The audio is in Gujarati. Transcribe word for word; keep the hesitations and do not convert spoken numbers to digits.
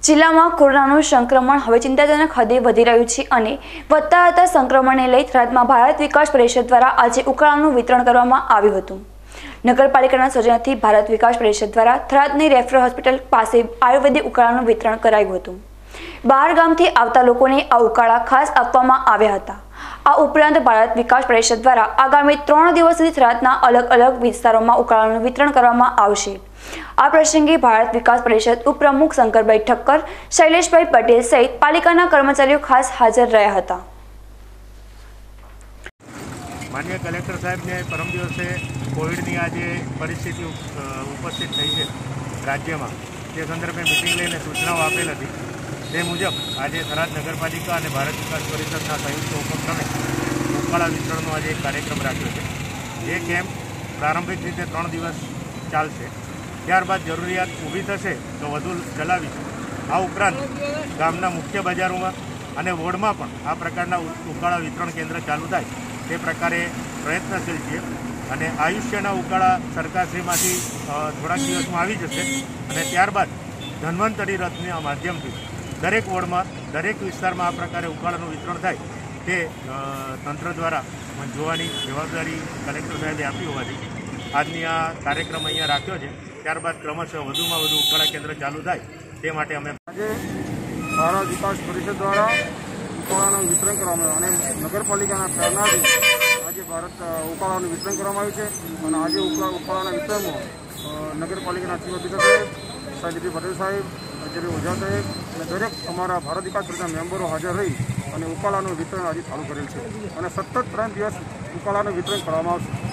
જિલ્લામાં કોરોનાનું સંક્રમણ હવે ચિંતાજનક હદે વધી રહ્યું છે અને વધતા જતા સંક્રમણને લઈ થરાદમાં ભારત વિકાસ પરિષદ દ્વારા આજે ઉકાળાનું વિતરણ કરવામાં આવ્યું હતું। નગરપાલિકાના સૌજન્યથી ભારત વિકાસ પરિષદ દ્વારા થરાદની રેફરલ હોસ્પિટલ પાસે આયુર્વેદિક ઉકાળાનું વિતરણ કરાયું હતું। બહાર ગામથી આવતા લોકોને આ ઉકાળા ખાસ આપવામાં આવ્યા હતા। આ ઉપરાંત ભારત વિકાસ પરિષદ દ્વારા આગામી ત્રણ દિવસ સુધી થરાદના અલગ અલગ વિસ્તારોમાં ઉકાળાનું વિતરણ કરવામાં આવશે। આ પ્રસંગે ભારત વિકાસ પરિષદ ઉપપ્રમુખ શંકરભાઈ ઠક્કર, શૈલેષભાઈ પટેલ સહિત પાલિકાના કર્મચારીઓ ખાસ હાજર રહ્યા હતા। माननीय कलेक्टर साहेब ने परम दिवसे कोविडनी आज परिस्थिति उपस्थित थी है राज्य में ते संदर्भे मीटिंग लईने सूचनाओं आपेल हती। ते मुजब आज थराद नगरपालिका और भारत विकास परिषदना संयुक्त उपक्रमे उकाळा वितरणनो आज एक कार्यक्रम राख्यो छे। ये केम्प प्रारंभिक रीते त्रण दिवस चालशे, त्यारबाद जरूरियात ऊभी थशे तो वधु चलावीशुं। आ उपरांत गामना मुख्य बजारों और वोर्ड में पण आ प्रकारना उकाळा वितरण केन्द्र चालू थाय ते प्रकारे प्रयत्नशील छीए अने आयुष्यना उकाळा सरकारश्रीमांथी थोड़ा दिवस में आवी जशे अने त्यारबाद धन्वंतरी रथना माध्यमथी दरेक वोर्ड में दरेक विस्तार में आ प्रकारे उकाळानुं वितरण थाय ते तंत्र द्वारा जोवानी जवाबदारी कलेक्टर साहेबे आपी होवाथी आजनी आ कार्यक्रम अहींया राख्यो छे। त्यारबाद क्रमशः वधुमां वधु उकाळा केन्द्र चालू थाय ते माटे अमे आज भारत विकास परिषद द्वारा उकाळाનું વિતરણ કરવામાં આવ્યું અને નગરપાલિકાના પ્રેરણાથી આજે ભારત ઉકાળાનું વિતરણ કરવામાં આવ્યું છે અને આજે ઉકાળાના વિતરણમાં નગરપાલિકાના ચીફ ઓફિસર સાહેબ, સાહેબ પટેલ સાહેબ, કચેરી ઓઝા સાહેબ અને દરેક અમારા ભારત વિકાસ પરિષદના મેમ્બરો હાજર રહી અને ઉકાળાનું વિતરણ આજે ચાલુ કરેલ છે અને સતત ત્રણ દિવસ ઉકાળાનું વિતરણ કરવામાં આવશે।